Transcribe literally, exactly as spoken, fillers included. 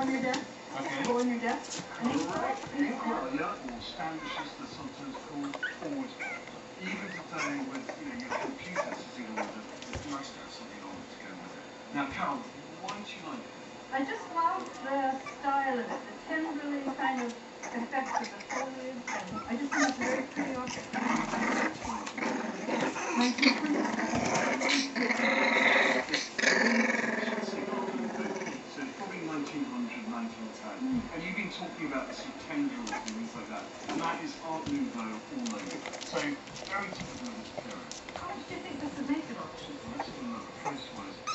on your desk. Okay. Go on your desk. And then Correct. Yeah, or standish is the sometimes called forward. Even today with you know, your computer sitting on the, it must have something on it to go with it. Now, Carol, why do you like it? I just love the style of it, the timberly kind of effect of the foliage, and I just think it's a very pretty object. nineteen twenty. So it's probably nineteen hundred, nineteen ten. Mm. And you've been talking about the sort of tendrils and things like that, and that is Art Nouveau all over. So very typical of this period. How much do you think this would make it all? Let's have a look. Price-wise.